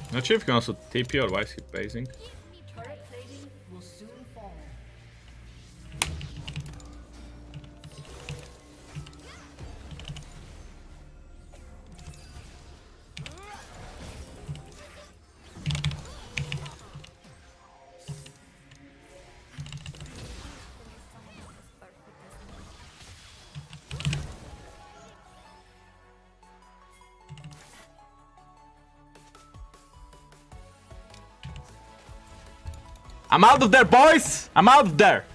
Not sure if you can also TP or why is he basing. Turret plating will soon fall. I'm out of there, boys! I'm out of there!